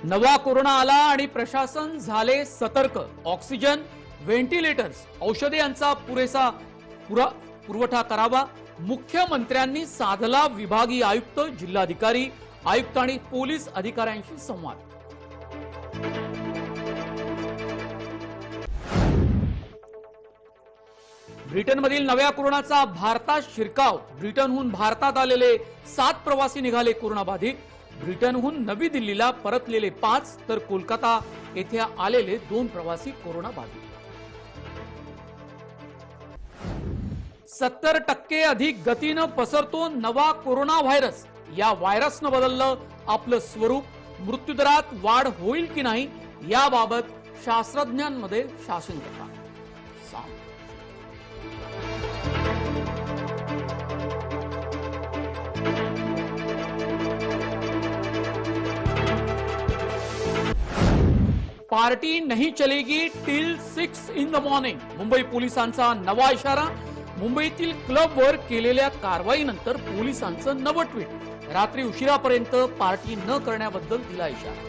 नवा कोरोना आला आणि प्रशासन झाले सतर्क। ऑक्सिजन, व्हेंटिलेटर्स, औषधे यांचा पुरेसा पुरवठा करावा। मुख्यमंत्र्यांनी साधला विभागीय आयुक्त, जिल्हाधिकारी, आयुक्त आणि पोलीस अधिकाऱ्यांशी संवाद। ब्रिटनमधील नव्या कोरोनाचा भारतात शिरकाव। ब्रिटनहून भारतात आलेले 7 प्रवासी निघाले कोरोना बाधित। ब्रिटनहून नवी दिल्लीला परतलेले 5 तर कोलकाता येथे आलेले 2 प्रवासी कोरोना बाधित। 70% अधिक गतीने पसरतो नवा कोरोना व्हायरस। या व्हायरसने बदललं आपलं स्वरूप। मृत्यूदरात वाढ होईल की नाही याबाबत शास्त्रज्ञांमध्ये साशंकता। पार्टी नहीं चलेगी till 6 in the morning. Mumbai पोलिसांचा नवा इशारा। मुंबईतील क्लबवर केलेल्या कारवाईनंतर पोलिसांचं नवं ट्विट। रात्री उशिरापर्यंत पार्टी न करण्याबद्दल दिला इशारा।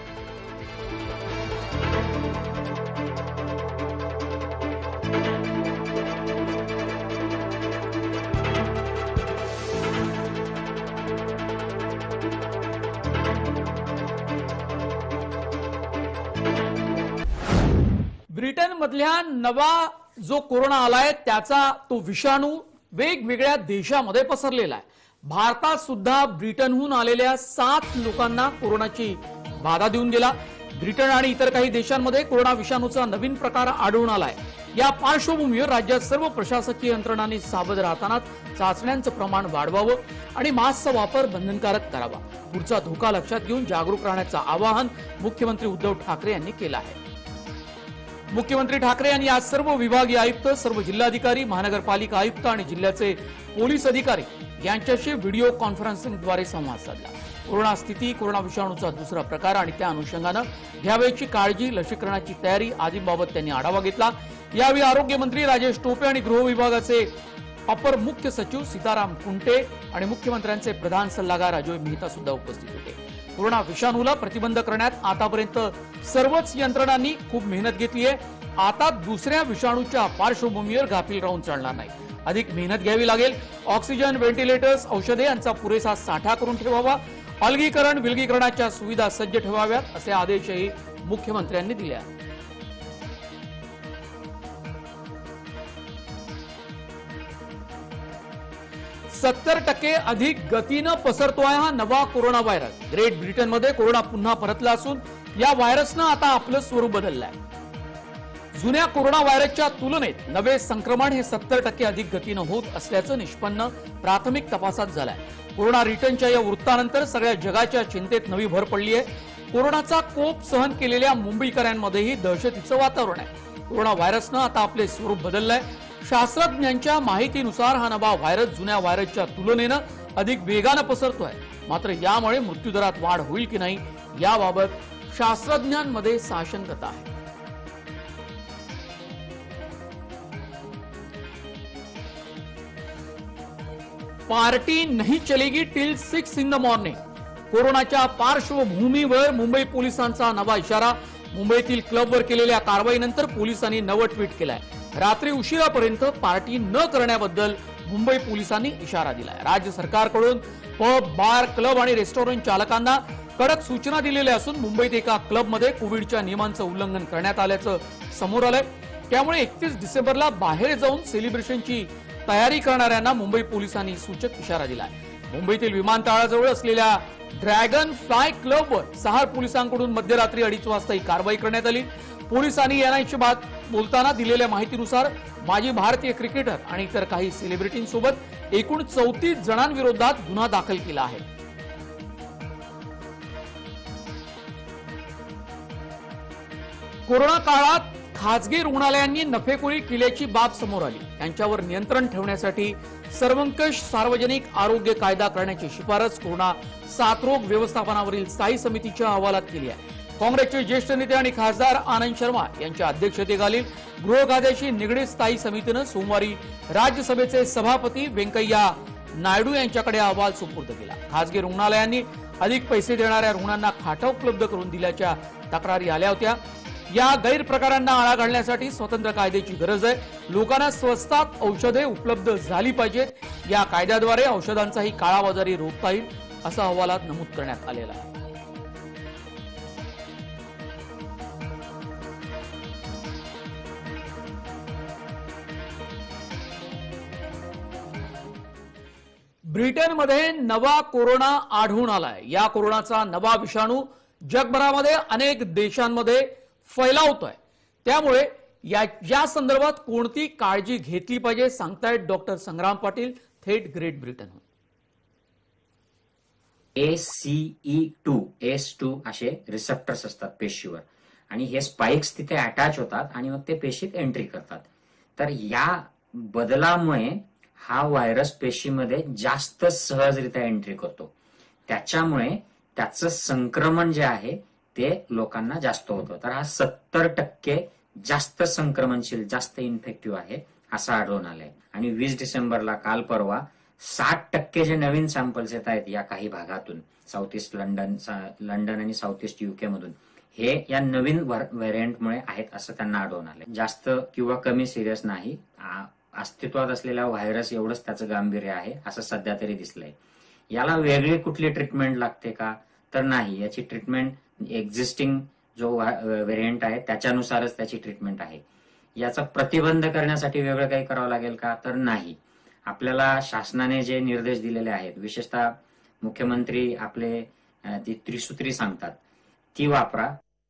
ब्रिटन मधल्या नवा जो कोरोना आलाय त्याचा तो विषाणू वेगवेगळ्या देशांमध्ये पसरलेला आहे। भारतात सुद्धा ब्रिटनहून आलेल्या 7 लोकांना कोरोनाची बाधा देऊन गेला। ब्रिटन आणि इतर काही देशांमध्ये कोरोना विषाणूचा नवीन प्रकार आढळून आलाय। या पार्श्वभूमीवर राज्यात सर्व प्रशासकीय यंत्रणांनी सावध राहताना चाचण्यांचं प्रमाण वाढवावं आणि मास्कचा वापर बंधनकारक करावा। पुढचा धोका लक्षात घेऊन जागरूक राहण्याचं आवाहन मुख्यमंत्री उद्धव ठाकरे यांनी केलं आहे। मुख्यमंत्री ठाकरे यांनी आज सर्व विभागीय आयुक्त, सर्व जिल्हाधिकारी, महानगरपालिका आयुक्त आणि जिल्ह्याचे पोलीस अधिकारी यांच्याशी व्हिडिओ कॉन्फरन्सिंगद्वारे संवाद साधला। कोरोना स्थिती, कोरोना विषाणूचा दुसरा प्रकार आणि त्या अनुषंगाने घ्यावयाची काळजी, लसीकरणाची तयारी आदींबाबत त्यांनी आढावा घेतला। यावेळी आरोग्य मंत्री राजेश टोपे आणि गृह विभागाचे अपर मुख्य सचिव सीताराम कुंटे आणि मुख्यमंत्र्यांचे प्रधान सल्लागार अजय मेहता सुद्धा उपस्थित होते। कोरोना विषाणूला प्रतिबंध करण्यात आतापर्यंत सर्वच यंत्रणांनी खूप मेहनत घेतली आहे। आता दुसऱ्या विषाणूच्या पार्श्वभूमीवर गाफील राहून चालणार नाही, अधिक मेहनत घ्यावी लागेल। ऑक्सिजन, व्हेंटिलेटर्स, औषधे यांचा पुरेसा साठा करून ठेवावा। अलगीकरण, विलगीकरणाच्या सुविधा सज्ज ठेवाव्यात असे आदेशही मुख्यमंत्र्यांनी दिले आहेत। 70% अधिक गतीने पसरतोय हा नवा कोरोना व्हायरस। ग्रेट ब्रिटनमध्ये कोरोना पुन्हा परतला असून या व्हायरसने आता आपलं स्वरूप बदललं आहे। जुन्या कोरोना व्हायरसच्या तुलनेत नवे संक्रमण हे 70% अधिक गतीने होत असल्याचं निष्पन्न प्राथमिक तपासात झालंय। कोरोना रिटर्नच्या या वृत्तानंतर सगळ्या जगाच्या चिंतेत नवी भर पडली आहे। कोरोनाचा कोप सहन केलेल्या मुंबईकरांमध्येही दहशतीचं वातावरण आहे। कोरोना व्हायरसने आता आपले स्वरूप बदललंय। शास्त्रज्ञांच्या माहितीनुसार हा नवा व्हायरस जुन्या व्हायरसच्या तुलनेने अधिक वेगाने पसरतोय। मात्र यामुळे मृत्यूदरात वाढ होईल की नाही याबाबत शास्त्रज्ञांमध्ये साशंकता आहे। पार्टी नहीं चलेगी टिल 6 इन द मॉर्निंग। कोरोनाच्या पार्श्वभूमीवर मुंबई पोलिसांचा नवा इशारा। मुंबईतील क्लबवर केलेल्या कारवाईनंतर पोलिसांनी नवं ट्विट केलंय। रात्री उशिरापर्यंत पार्टी न करण्याबद्दल मुंबई पोलिसांनी इशारा दिलाय। राज्य सरकारकडून पब, बार, क्लब आणि रेस्टॉरंट चालकांना कडक सूचना दिलेल्या असून मुंबईत एका क्लबमध्ये कोविडच्या नियमांचं उल्लंघन करण्यात आल्याचं समोर आलंय। त्यामुळे 31 डिसेंबरला बाहेर जाऊन सेलिब्रेशनची तयारी करणाऱ्यांना मुंबई पोलिसांनी सूचक इशारा दिलाय। मुंबईतील विमानतळाजवळ असलेल्या ड्रॅगन फ्लाय क्लबवर 6 पोलिसांकडून मध्यरात्री 2:30 वाजता ही कारवाई करण्यात आली। पोलिसांनी याची बोलताना दिलेल्या माहितीनुसार माजी भारतीय क्रिकेटर आणि इतर काही सेलिब्रिटींसोबत एकूण 34 जणांविरोधात गुन्हा दाखल केला आहे। कोरोना काळात खासगी रुग्णालयांनी नफेखोरी केल्याची बाब समोर आली। त्यांच्यावर नियंत्रण ठेवण्यासाठी सर्वंकष सार्वजनिक आरोग्य कायदा करण्याची शिफारस कोरोना साथरोग व्यवस्थापनावरील स्थायी समितीच्या अहवालात केली आहे। काँग्रेसचे ज्येष्ठ नेते आणि खासदार आनंद शर्मा यांच्या अध्यक्षतेखालील गृह खात्याशी निगडीत स्थायी समितीने सोमवारी राज्यसभेचे सभापती व्यंकय्या नायडू यांच्याकडे अहवाल सुपूर्द केला। खासगी रुग्णालयांनी अधिक पैसे देणाऱ्या रुग्णांना खाटा उपलब्ध करून दिल्याच्या तक्रारी आल्या होत्या। या गैरप्रकारांना आळा घालण्यासाठी स्वतंत्र कायद्याची गरज आहे। लोकांना स्वस्तात औषधे उपलब्ध झाली पाहिजेत। या कायद्याद्वारे औषधांचाही काळाबाजारी रोखता येईल असं अहवालात नमूद करण्यात आलेलं आहे। ब्रिटनमध्ये नवा कोरोना आढळून आलाय। या कोरोनाचा नवा विषाणू जगभरामध्ये अनेक देशांमध्ये फैलावतोय। त्यामुळे या संदर्भात कोणती काळजी घेतली पाहिजे सांगतायत डॉक्टर संग्राम पाटील थेट ग्रेट ब्रिटनहून। ACE2 असे रिसेप्टर्स असतात पेशीवर आणि हे स्पाइक्स तिथे अटॅच होतात आणि मग ते पेशीत एंट्री करतात। तर या बदलामुळे हा व्हायरस पेशीमध्ये जास्त सहजरित्या एंट्री करतो। त्याच्यामुळे त्याचं संक्रमण जे आहे ते लोकांना जास्त होतं। तर हा 70% जास्त संक्रमणशील, जास्त इन्फेक्टिव्ह आहे असं आढळून आलंय। आणि 20 डिसेंबरला काल परवा 60% जे नवीन सॅम्पल्स येत आहेत या काही भागातून, साऊथ ईस्ट लंडन आणि साऊथ ईस्ट UK मधून, हे या नवीन व्हेरियंटमुळे आहेत असं त्यांना आढळून आलंय। जास्त किंवा कमी सिरियस नाही, अस्तित्वात असलेला व्हायरस एवढंच त्याचं गांभीर्य आहे असं सध्या तरी दिसलंय। याला वेगळी कुठली ट्रीटमेंट लागते का तर नाही, याची ट्रीटमेंट एक्झिस्टिंग जो व्हेरियंट आहे त्याच्यानुसारच त्याची ट्रीटमेंट आहे। याचा प्रतिबंध करण्यासाठी वेगळं काही करावं लागेल का तर नाही। आपल्याला शासनाने जे निर्देश दिलेले आहेत, विशेषतः मुख्यमंत्री आपले ती त्रिसूत्री सांगतात ती वापरा।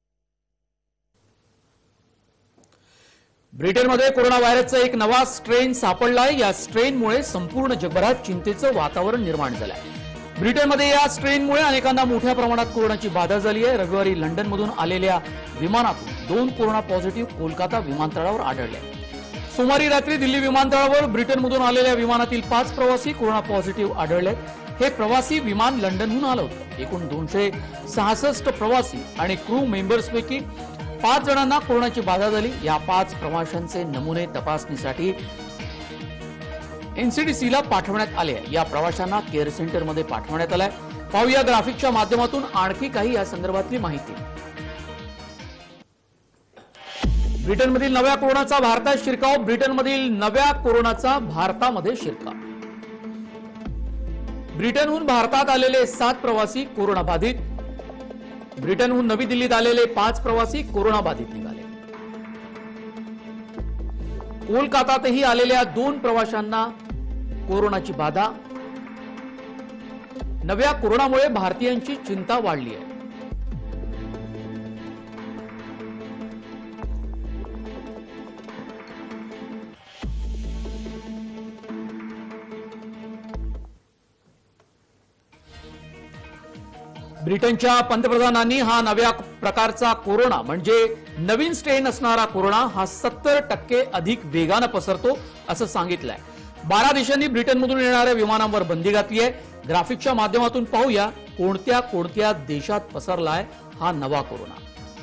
ब्रिटनमध्ये कोरोना व्हायरसचा एक नवा स्ट्रेन सापडलाय। या स्ट्रेनमुळे संपूर्ण जगभरात चिंतेचं वातावरण निर्माण झालंय। ब्रिटनमध्ये या स्ट्रेनमुळे अनेकांना मोठ्या प्रमाणात कोरोनाची बाधा झाली आहे। रविवारी लंडनमधून आलेल्या विमानातून 2 कोरोना पॉझिटिव्ह कोलकाता विमानतळावर आढळले। सोमवारी रात्री दिल्ली विमानतळावर ब्रिटनमधून आलेल्या विमानातील 5 प्रवासी कोरोना पॉझिटिव्ह आढळले। हे प्रवासी विमान लंडनहून आलं होतं। एकूण 266 प्रवासी आणि क्रू मेंबर्सपैकी 5 जणांना कोरोनाची बाधा झाली। या 5 प्रवाशांचे नमुने तपासणीसाठी NCDCला पाठवण्यात आले। या प्रवाशांना केअर सेंटरमध्ये पाठवण्यात आलंय। पाहूया ग्राफिकच्या माध्यमातून आणखी काही या संदर्भातली माहिती। ब्रिटनमधील नव्या कोरोनाचा भारतात शिरकाव। ब्रिटनमधील नव्या कोरोनाचा भारतामध्ये शिरकाव। ब्रिटनहून भारतात आलेले 7 प्रवासी कोरोना बाधित। ब्रिटनहून नवी दिल्लीत आलेले 5 प्रवासी कोरोना बाधित निघाले। कोलकातातही आलेल्या 2 प्रवाशांना कोरोनाची बाधा। नव्या कोरोनामुळे भारतीयांची चिंता वाढली आहे। ब्रिटनच्या पंतप्रधानांनी हा नव्या प्रकारचा कोरोना म्हणजे नवीन स्ट्रेन असणारा कोरोना हा 70% अधिक वेगानं पसरतो असं सांगितलंय। 12 देशांनी ब्रिटनमधून येणाऱ्या विमानांवर बंदी घातली आहे। ग्राफिकच्या माध्यमातून पाहूया कोणत्या कोणत्या देशात पसरलाय हा नवा कोरोना।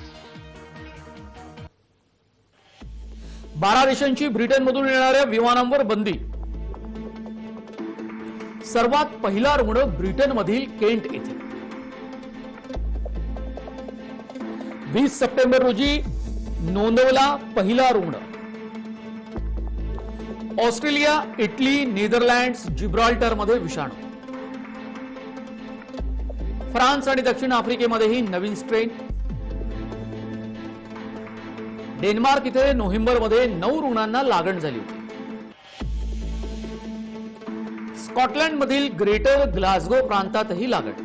12 देशांची ब्रिटनमधून येणाऱ्या विमानांवर बंदी। सर्वात पहिला रुग्ण ब्रिटनमधील केंट येथे 20 सप्टेंबर रोजी नोंदवला पहिला रुग्ण। ऑस्ट्रेलिया, इटली, नेदरलँड्स, जिब्राल्टर मध्ये विषाणू। फ्रान्स आणि दक्षिण आफ्रिकेमध्येही नवीन स्ट्रेन। डेन्मार्क इथे नोव्हेंबरमध्ये 9 रुग्णांना लागण झाली होती। स्कॉटलंडमधील ग्रेटर ग्लासगो प्रांतातही लागण।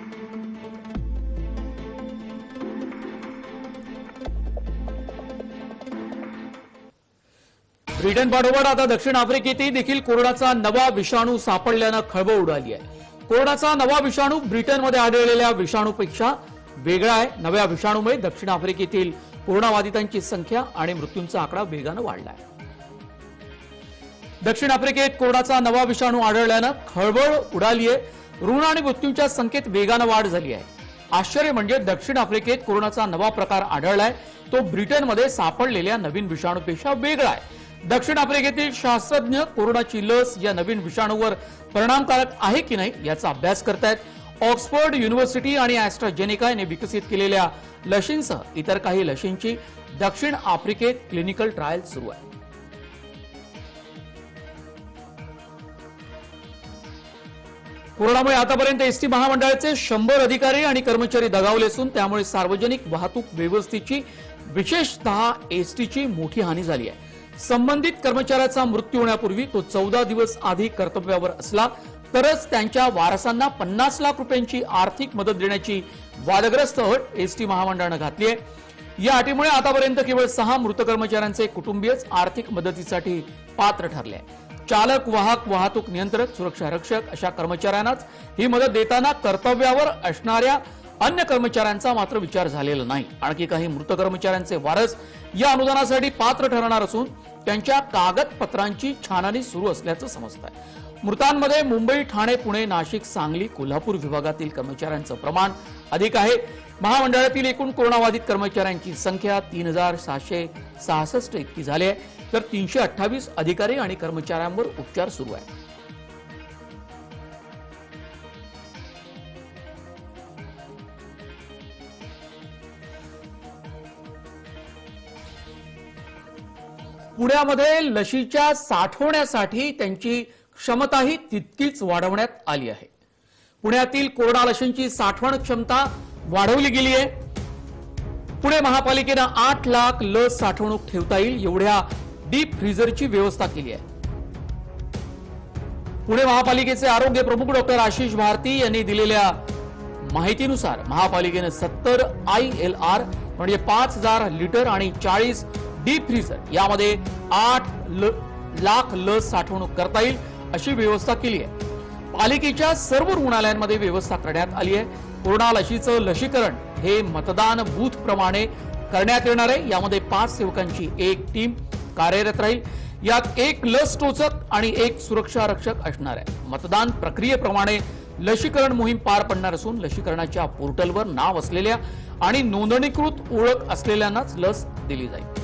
ब्रिटन पाठोपाठ आता दक्षिण आफ्रिकेतही देखील कोरोनाचा नवा विषाणू सापडल्यानं खळबळ उडाली आहे। कोरोनाचा नवा विषाणू ब्रिटनमध्ये आढळलेल्या विषाणूपेक्षा वेगळा आहे। नव्या विषाणूमुळे दक्षिण आफ्रिकेतील कोरोनाबाधितांची संख्या आणि मृत्यूंचा आकडा वेगानं वाढला आहे। दक्षिण आफ्रिकेत कोरोनाचा नवा विषाणू आढळल्यानं खळबळ उडाली आहे। रुग्ण आणि मृत्यूंच्या संख्येत वेगानं वाढ झाली आहे। आश्चर्य म्हणजे दक्षिण आफ्रिकेत कोरोनाचा नवा प्रकार आढळलाय तो ब्रिटनमध्ये सापडलेल्या नवीन विषाणूपेक्षा वेगळा आहे। दक्षिण आफ्रिकेतील शास्त्रज्ञ कोरोनाची लस या नवीन विषाणूवर परिणामकारक आहे की नाही याचा अभ्यास करतायत। ऑक्सफर्ड युनिव्हर्सिटी आणि ॲस्ट्राजेनेका यांनी विकसित केलेल्या लशींसह इतर काही लशींची दक्षिण आफ्रिकेत क्लिनिकल ट्रायल सुरू आहे. कोरोनामुळे आतापर्यंत एसटी महामंडळाचे 100 अधिकारी आणि कर्मचारी दगावले असून त्यामुळे सार्वजनिक वाहतूक व्यवस्थेची विशेषतः एसटीची मोठी हानी झाली आहे. संबंधित कर्मचाऱ्याचा मृत्यू होण्यापूर्वी तो 14 दिवस आधी कर्तव्यावर असला तरच त्यांच्या वारसांना 50 लाख रुपयांची आर्थिक मदत देण्याची वादग्रस्त अट एसटी महामंडळानं घातली आहे. या अटीमुळे आतापर्यंत केवळ 6 मृत कर्मचाऱ्यांचे कुटुंबीयच आर्थिक मदतीसाठी पात्र ठरले आहे. चालक, वाहक, वाहतूक नियंत्रक, सुरक्षा रक्षक अशा कर्मचाऱ्यांनाच ही मदत देताना कर्तव्यावर असणाऱ्या अन्य कर्मचाऱ्यांचा मात्र विचार झालेला नाही. आणखी काही मृत कर्मचाऱ्यांचे वारस या अनुदानासाठी पात्र ठरणार असून त्यांच्या कागदपत्रांची छाननी सुरू असल्याचं समजत आहे. मृतांमध्ये मुंबई, ठाणे, पुणे, नाशिक, सांगली, कोल्हापूर विभागातील कर्मचाऱ्यांचं प्रमाण अधिक आहे. महामंडळातील एकूण कोरोनाबाधित कर्मचाऱ्यांची संख्या 3766 इतकी झाली आहे, तर 328 अधिकारी आणि कर्मचाऱ्यांवर उपचार सुरू आहे. पुण्यामध्ये लशीच्या साठवण्यासाठी त्यांची क्षमताही तितकीच वाढवण्यात आली आहे. पुण्यातील कोरोना लशींची साठवण क्षमता वाढवली गेली आहे. पुणे महापालिकेनं 8 लाख लस साठवणूक ठेवता येईल एवढ्या डीप फ्रीजरची व्यवस्था केली आहे. पुणे महापालिकेचे आरोग्य प्रमुख डॉक्टर आशिष भारती यांनी दिलेल्या माहितीनुसार महापालिकेनं 70 ILR म्हणजे 5000 लिटर आणि 40 डीप फ्रीजर यामध्ये 8 लाख लस साठवणूक करता येईल अशी व्यवस्था केली आहे. पालिकेच्या सर्व रुग्णालयांमध्ये व्यवस्था करण्यात आली आहे. कोरोना लशीचं लशीकरण हे मतदान बूथ प्रमाणे करण्यात येणार आहे. यामध्ये 5 सेवकांची एक टीम कार्यरत राहील. यात एक लस टोचक आणि एक सुरक्षा रक्षक असणार आहे. मतदान प्रक्रियेप्रमाणे लशीकरण मोहीम पार पडणार असून लशीकरणाच्या पोर्टलवर नाव असलेल्या आणि नोंदणीकृत ओळख असलेल्यांनाच लस दिली जाईल.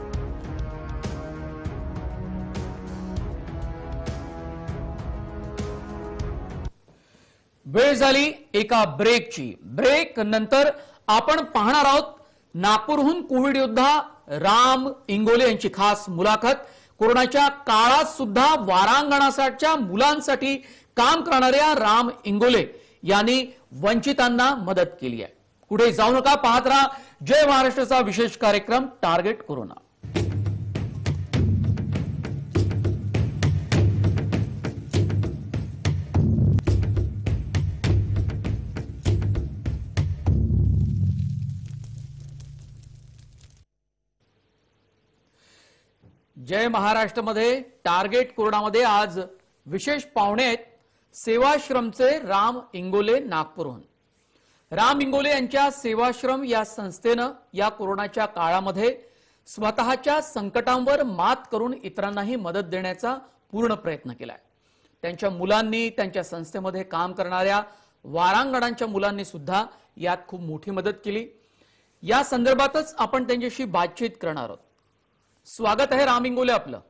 वेळ झाली एका ब्रेकची. ब्रेक नंतर आपण पाहणार आहोत नागपूरहून कोविड योद्धा राम इंगोले यांची खास मुलाखत. कोरोनाच्या काळात सुद्धा वारांगणासाठीच्या मुलांसाठी काम करणाऱ्या राम इंगोले यांनी वंचितांना मदत केली आहे. कुठे जाऊ नका, पाहत राहा जय महाराष्ट्राचा विशेष कार्यक्रम टार्गेट कोरोना. जय महाराष्ट्रमध्ये टार्गेट कोरोनामध्ये आज विशेष पाहुणे आहेत सेवाश्रमचे राम इंगोले नागपूरहून. राम इंगोले यांच्या सेवाश्रम या संस्थेनं या कोरोनाच्या काळामध्ये स्वतःच्या संकटांवर मात करून इतरांनाही मदत देण्याचा पूर्ण प्रयत्न केलाय. त्यांच्या मुलांनी, त्यांच्या संस्थेमध्ये काम करणाऱ्या वारांगणांच्या मुलांनी सुद्धा यात खूप मोठी मदत केली. या संदर्भातच आपण त्यांच्याशी बातचीत करणार आहोत. स्वागत आहे राम इंगोले आपलं.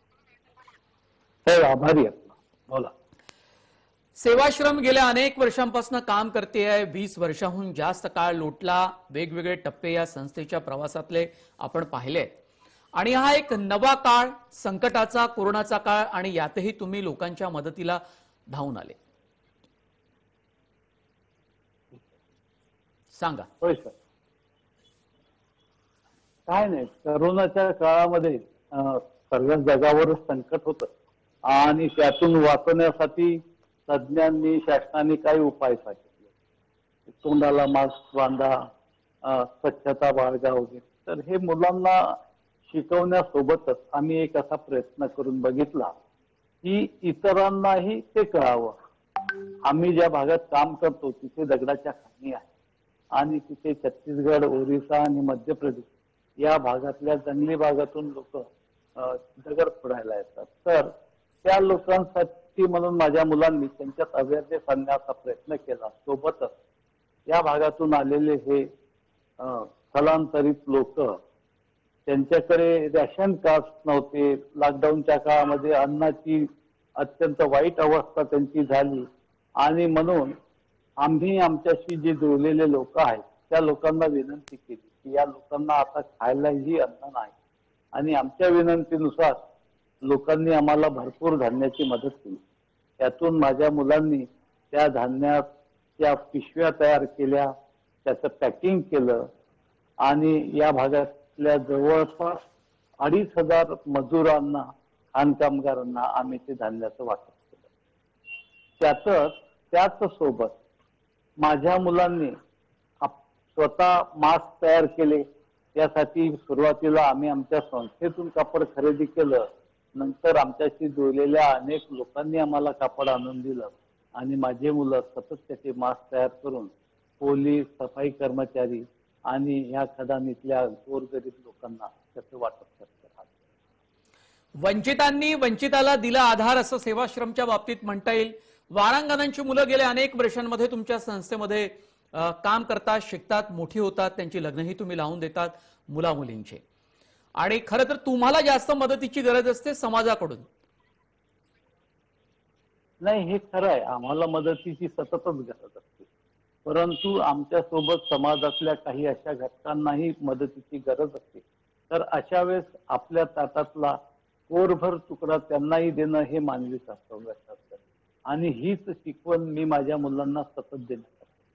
आभारी आहे. बोला. सेवाश्रम गेल्या अनेक वर्षांपासून काम करते आहे. 20 वर्षांहून जास्त काळ लोटला. वेगवेगळे टप्पे या संस्थेच्या प्रवासातले आपण पाहिले आणि हा एक नवा काळ, संकटाचा, कोरोनाचा काळ आणि यातही तुम्ही लोकांच्या मदतीला धावून आले. सांगा. होय सर. काय नाही, कोरोनाच्या काळामध्ये सर्व जगावरच संकट होतं आणि त्यातून वाचण्यासाठी तज्ज्ञांनी, शासनाने काही उपाय सांगितले. तोंडाला मास्क बांधा, स्वच्छता बाळगा वगैरे. तर हे मुलांना शिकवण्यासोबतच आम्ही एक असा प्रयत्न करून बघितला की इतरांनाही ते कळावं. आम्ही ज्या भागात काम करतो तिथे दगडाच्या खाणी आहे आणि तिथे छत्तीसगड, ओरिसा आणि मध्य प्रदेश या भागातल्या जंगली भागातून लोक दगड फोडायला येतात. तर त्या लोकांसाठी म्हणून माझ्या मुलांनी त्यांच्यात अवेअरनेस आणण्याचा प्रयत्न केला. सोबतच या भागातून आलेले हे स्थलांतरित लोक, त्यांच्याकडे रॅशन कार्ड नव्हते. लॉकडाऊनच्या काळामध्ये अन्नाची अत्यंत वाईट अवस्था त्यांची झाली आणि म्हणून आम्ही आमच्याशी जे जुळलेले लोक आहेत त्या लोकांना विनंती केली की या लोकांना आता खायलाही अन्न नाही, आणि आमच्या विनंतीनुसार लोकांनी आम्हाला भरपूर धान्याची मदत केली. त्यातून माझ्या मुलांनी त्या धान्याच्या पिशव्या तयार केल्या, त्याचं पॅकिंग केलं आणि या भागातल्या जवळपास 2,500 मजुरांना, खाण कामगारांना आम्ही ते धान्याचं वाटप केलं. त्याच सोबत माझ्या मुलांनी स्वतः मास्क तयार केले. त्यासाठी सुरुवातीला आम्ही आमच्या संस्थेतून कापड खरेदी केलं. नंतर आमच्याशी जुळलेल्या अनेक लोकांनी आम्हाला कापड आणून दिलं आणि माझे मुलं सतत त्याचे मास्क तयार करून पोलीस, सफाई कर्मचारी आणि ह्या खदानीतल्या गोरगरीब लोकांना त्याचं वाटप करत राहतात. वंचितांनी वंचिताला दिला आधार असं सेवाश्रमच्या बाबतीत म्हणता येईल. वारांगणांची मुलं गेल्या अनेक वर्षांमध्ये तुमच्या संस्थेमध्ये काम करतात, शिकतात, मोठी होतात, त्यांची लग्नही तुम्ही लावून देतात मुला मुलींचे. आणि खरं तर तुम्हाला जास्त मदतीची गरज असते समाजाकडून. नाही, हे खरं आहे, आम्हाला मदतीची सततच गरज असते, परंतु आमच्या सोबत समाजातल्या काही अशा घटकांनाही मदतीची गरज असते. तर अशा वेळेस आपल्या ताटातला कोरभर तुकडा त्यांनाही देणं हे मानवी कर्तव्य असतं आणि हीच शिकवण मी माझ्या मुलांना सतत देण्यात.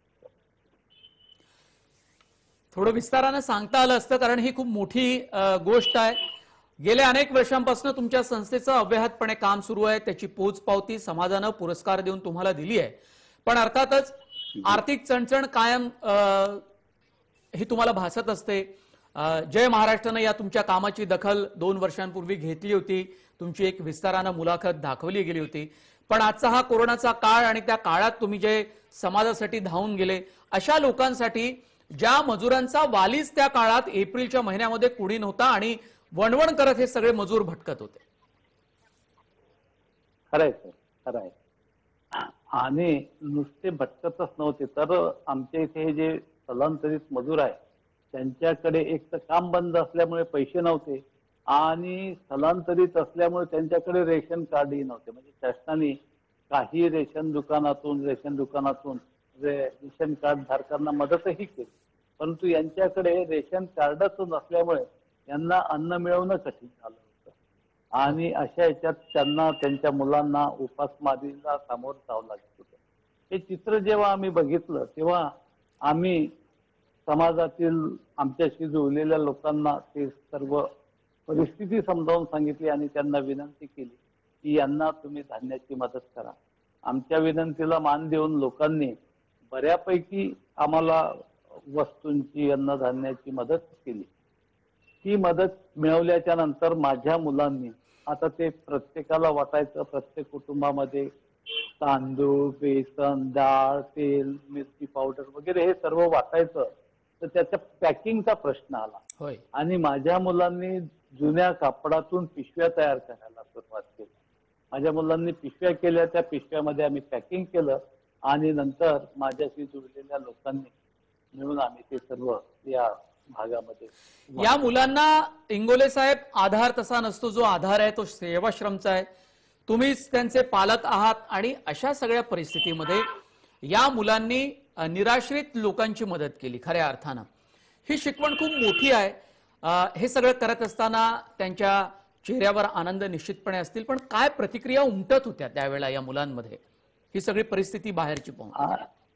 थोडं विस्तारानं सांगता आलं असतं, कारण ही खूप मोठी गोष्ट आहे. गेल्या अनेक वर्षांपासून तुमच्या संस्थेचं अव्याहतपणे काम सुरू आहे. त्याची पोचपावती समाजानं पुरस्कार देऊन तुम्हाला दिली आहे. पण अर्थातच आर्थिक चणचण कायम ही तुम्हाला भासत असते. जय महाराष्ट्रानं या तुमच्या कामाची दखल 2 वर्षांपूर्वी घेतली होती. तुमची एक विस्तारानं मुलाखत दाखवली गेली होती. पण आजचा हा कोरोनाचा काळ आणि त्या काळात तुम्ही जे समाजासाठी धावून गेले, अशा लोकांसाठी ज्या मजुरांचा वालीच त्या काळात एप्रिलच्या महिन्यामध्ये कुणी नव्हता आणि वणवण करत हे सगळे मजूर भटकत होते. खरंय सर, खरंय. आणि नुसते भटकतच नव्हते, तर आमच्या इथे हे जे स्थलांतरित मजूर आहे त्यांच्याकडे एक तर काम बंद असल्यामुळे पैसे नव्हते आणि स्थलांतरित असल्यामुळे त्यांच्याकडे रेशन कार्डही नव्हते. म्हणजे शासनाने काही रेशन दुकानातून रेशन कार्ड धारकांना मदतही केली, परंतु यांच्याकडे रेशन कार्डच नसल्यामुळे यांना अन्न मिळवणं कठीण झालं होतं आणि अशा याच्यात त्यांना त्यांच्या मुलांना उपासमारीला सामोरं जावं लागत होतं. हे चित्र जेव्हा आम्ही बघितलं तेव्हा आम्ही समाजातील आमच्याशी जुळलेल्या लोकांना ते सर्व परिस्थिती समजावून सांगितली आणि त्यांना विनंती केली की यांना तुम्ही धान्याची मदत करा. आमच्या विनंतीला मान देऊन लोकांनी बऱ्यापैकी आम्हाला वस्तूंची, अन्नधान्याची मदत केली. ही मदत मिळवल्याच्या नंतर माझ्या मुलांनी आता ते प्रत्येकाला वाटायचं, प्रत्येक कुटुंबामध्ये तांदूळ, बेसन, डाळ, तेल, मिरची पावडर वगैरे हे सर्व वाटायचं. तर त्याच्या पॅकिंगचा प्रश्न आला. होय. आणि माझ्या मुलांनी जुन्या कापडातून पिशव्या तयार करायला सुरुवात केली. माझ्या मुलांनी पिशव्या केल्या, त्या पिशव्यामध्ये आम्ही पॅकिंग केलं आणि नंतर माझ्याशी जुळलेल्या लोकांनी मिळून आम्ही ते सर्व या भागामध्ये. या मुलांना इंगोले साहेब आधार तसा नसतो. जो आधार आहे तो सेवाश्रमचा आहे. तुम्हीच त्यांचे पालक आहात आणि अशा सगळ्या परिस्थितीमध्ये या मुलांनी निराश्रित लोकांची मदत केली. खऱ्या अर्थानं ही शिकवण खूप मोठी आहे. हे सगळं करत असताना त्यांच्या चेहऱ्यावर आनंद निश्चितपणे असतील, पण काय प्रतिक्रिया उमटत होत्या त्यावेळेला या मुलांमध्ये ही सगळी परिस्थिती बाहेरची पाहून?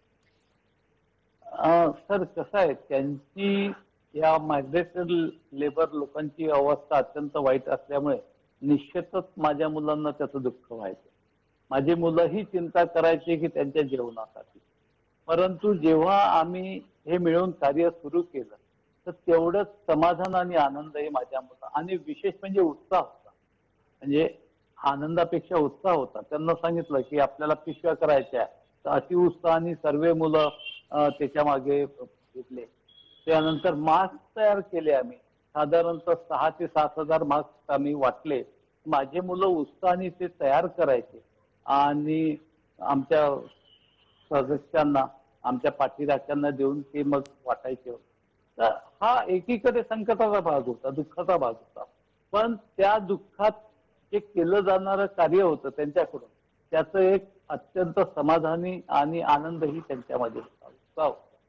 सर, कसं आहे, त्यांची या मायग्रेटेड लेबर लोकांची अवस्था अत्यंत वाईट असल्यामुळे निश्चितच माझ्या मुलांना त्याचं दुःख व्हायचं. माझी मुलं ही चिंता करायची की त्यांच्या जेवणासाठी. परंतु जेव्हा आम्ही हे मिळून कार्य सुरू केलं तर तेवढंच समाधान आणि आनंद हे माझ्या मुलं, आणि विशेष म्हणजे उत्साह होता. म्हणजे आनंदापेक्षा उत्साह होता. त्यांना सांगितलं की आपल्याला पिशव्या करायच्या, तर अतिउत्साहाने सर्व मुलं त्याच्या मागे घेतले. त्यानंतर मास्क तयार केले आम्ही. साधारणतः 6,000 ते 7,000 मास्क आम्ही वाटले. माझे मुलं उत्साहाने ते तयार करायचे आणि आमच्या सदस्यांना, आमच्या पाठीराख्यांना देऊन ते मग वाटायचे. तर हा एकीकडे संकटाचा भाग होता, दुःखाचा भाग होता, पण त्या दुःखात जे केलं जाणारं कार्य होतं त्यांच्याकडून त्याचं एक अत्यंत समाधानी आणि आनंदही त्यांच्यामध्ये होता.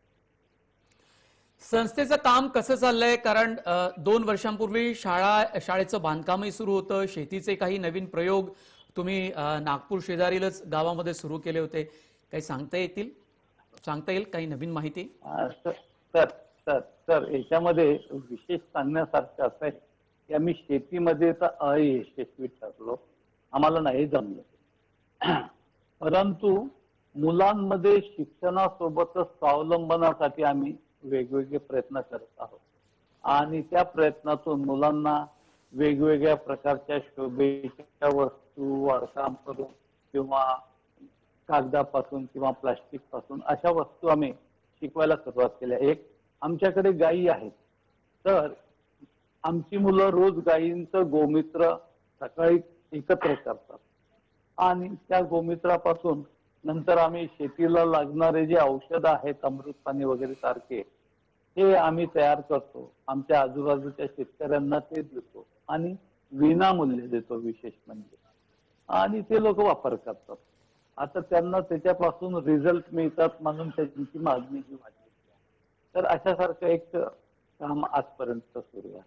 संस्थेचं काम कसं चाललंय? कारण 2 वर्षांपूर्वी शाळेचं बांधकामही सुरू होतं, शेतीचे काही नवीन प्रयोग तुम्ही नागपूर शेजारीलच गावामध्ये सुरू केले होते. काही सांगता येईल काही नवीन माहिती? सर सर सर सर याच्यामध्ये विशेष सांगण्यासारखं असं आहे की आम्ही शेतीमध्ये तर अयशस्वी ठरलो, आम्हाला नाही जमलं. परंतु मुलांमध्ये शिक्षणासोबतच स्वावलंबनासाठी आम्ही वेगवेगळे प्रयत्न करत आहोत आणि त्या प्रयत्नातून मुलांना वेगवेगळ्या प्रकारच्या शोभेच्या वस्तू काम करून किंवा कागदापासून किंवा प्लास्टिक पासून अशा वस्तू आम्ही शिकवायला सुरुवात केल्या. एक आमच्याकडे गायी आहेत, तर आमची मुलं रोज गायींचं गोमूत्र सकाळी एकत्र करतात आणि त्या गोमूत्रापासून नंतर आम्ही शेतीला लागणारे जे औषधं आहेत अमृत पाणी वगैरे सारखे हे आम्ही तयार करतो. आमच्या आजूबाजूच्या शेतकऱ्यांना ते देतो आणि विनामूल्य देतो विशेष म्हणजे, आणि ते लोक वापर करतात. आता त्यांना त्याच्यापासून रिझल्ट मिळतात म्हणून त्यांची मागणीही वाढली. तर अशासारखं एक काम आजपर्यंत सुरू आहे.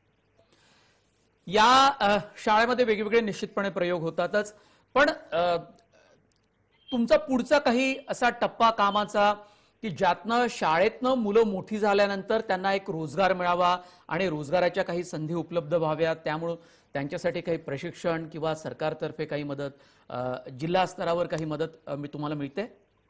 या शाळेमध्ये वेगवेगळे निश्चितपणे प्रयोग होतातच, पण तुमचा पुढचा काही असा टप्पा कामाचा की ज्यातनं शाळेतनं मुलं मोठी झाल्यानंतर त्यांना एक रोजगार मिळावा आणि रोजगाराच्या काही संधी उपलब्ध व्हाव्यात, त्यामुळे त्यांच्यासाठी काही प्रशिक्षण किंवा सरकारतर्फे काही मदत, जिल्हा स्तरावर काही मदत मी तुम्हाला मिळते?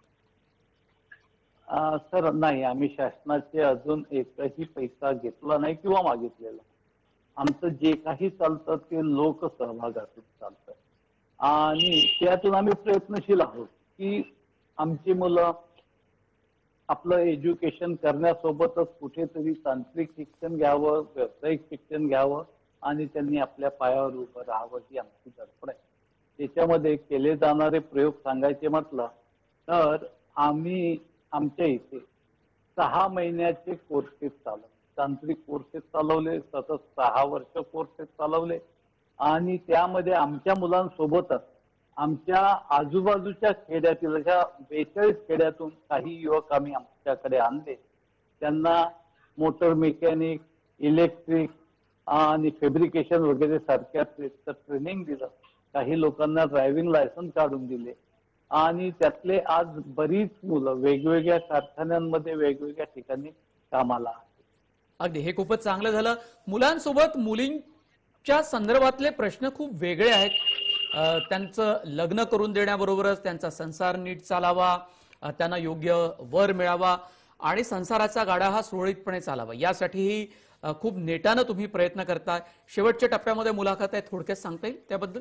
सर नाही, आम्ही शासनाचे अजून एकही पैसा घेतला नाही किंवा मागितलेला. आमचं जे काही चालतं ते लोकसहभागातून चालतं आणि त्यातून आम्ही प्रयत्नशील आहोत की आमची मुलं आपलं एज्युकेशन करण्यासोबतच कुठेतरी तांत्रिक शिक्षण घ्यावं, व्यावसायिक शिक्षण घ्यावं आणि त्यांनी आपल्या पायावर उभं राहावं, ही आमची धडपड आहे. त्याच्यामध्ये केले जाणारे प्रयोग सांगायचे म्हटलं तर आम्ही आमच्या इथे 6 महिन्याचे कोर्सेस चालवले, तांत्रिक कोर्सेस चालवले, सतत 6 वर्ष कोर्सेस चालवले आणि त्यामध्ये आमच्या मुलांसोबतच आमच्या आजूबाजूच्या खेड्यातील अशा 42 खेड्यातून काही युवक आम्ही आमच्याकडे आणले. त्यांना मोटर मेकॅनिक, इलेक्ट्रिक आणि फॅब्रिकेशन वगैरे सारख्या ट्रेनिंग दिलं. काही लोकांना ड्रायव्हिंग लायसन्स काढून दिले आणि त्यातले आज बरीच मुलं वेगवेगळ्या कारखान्यांमध्ये वेगवेगळ्या ठिकाणी कामाला आहेत. अगदी हे खूपच चांगलं झालं. मुलांसोबत मुलींच्या संदर्भातले प्रश्न खूप वेगळे आहेत. त्यांचं लग्न करून देण्याबरोबरच त्यांचा संसार नीट चालावा, त्यांना योग्य वर मिळावा आणि संसाराचा गाडा हा सुरळीतपणे चालावा, यासाठीही खूप नेटानं तुम्ही प्रयत्न करताय. शेवटच्या टप्प्यामध्ये मुलाखत आहे, थोडक्यात सांगता येईल त्याबद्दल?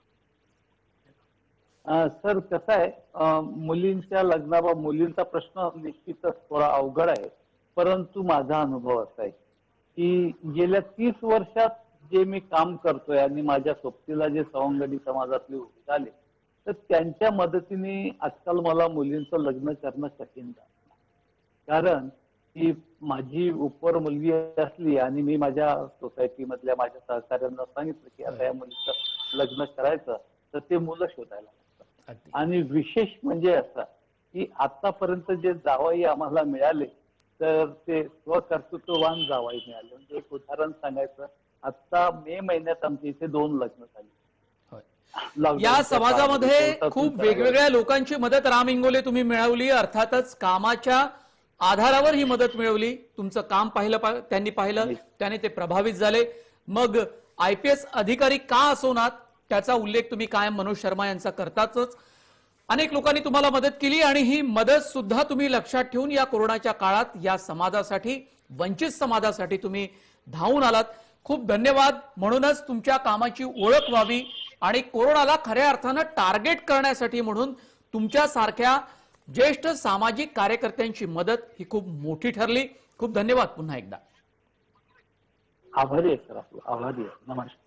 सर कसं आहे, मुलींच्या लग्नाबा मुलींचा प्रश्न निश्चितच थोडा अवघड आहे, परंतु माझा अनुभव असा आहे की गेल्या 30 वर्षात जे मी काम करतोय आणि माझ्या सोबतीला जे सवंगडी समाजातले उभे झाले तर त्यांच्या मदतीने आजकाल मला मुलींचं लग्न करणं कठीण जात. कारण की माझी उपर मुलगी असली आणि मी माझ्या सोसायटी मधल्या माझ्या सहकार्यांना सांगितलं की आता या मुलीचं लग्न करायचं तर ते मुलं शोधायला लागतात. आणि विशेष म्हणजे असं की आतापर्यंत जे जावई आम्हाला मिळाले तर ते स्वकर्तृत्ववान जावई मिळाले. म्हणजे एक उदाहरण सांगायचं, आता मे महिन्यात आमच्या इथे 2 लग्न झाली. या समाजामध्ये खूप वेगवेगळ्या लोकांची मदत राम इंगोले तुम्ही मिळवली, अर्थातच कामाच्या आधारावर ही मदत मिळवली. तुमचं काम पाहिलं, त्यांनी पाहिलं, त्याने ते प्रभावित झाले. मग IPS अधिकारी का असोनात त्याचा उल्लेख तुम्ही कायम मनोज शर्मा यांचा करतातच. अनेक लोकांनी तुम्हाला मदत केली आणि ही मदत सुद्धा तुम्ही लक्षात ठेवून या कोरोनाच्या काळात या समाजासाठी, वंचित समाजासाठी तुम्ही धावून आलात. खूप धन्यवाद. म्हणूनच तुमच्या कामाची ओळख व्हावी आणि कोरोनाला खऱ्या अर्थानं टार्गेट करण्यासाठी म्हणून तुमच्या सारख्या ज्येष्ठ सामाजिक कार्यकर्त्यांची मदत ही खूप मोठी ठरली. खूप धन्यवाद पुन्हा एकदा. आभारी आहे सर, आपलं आभारी आहे. नमस्कार.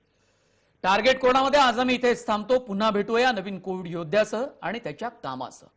टार्गेट कोरोनामध्ये आज आम्ही इथेच थांबतो. पुन्हा भेटूया नवीन कोविड योद्ध्यासह आणि त्याच्या कामासह.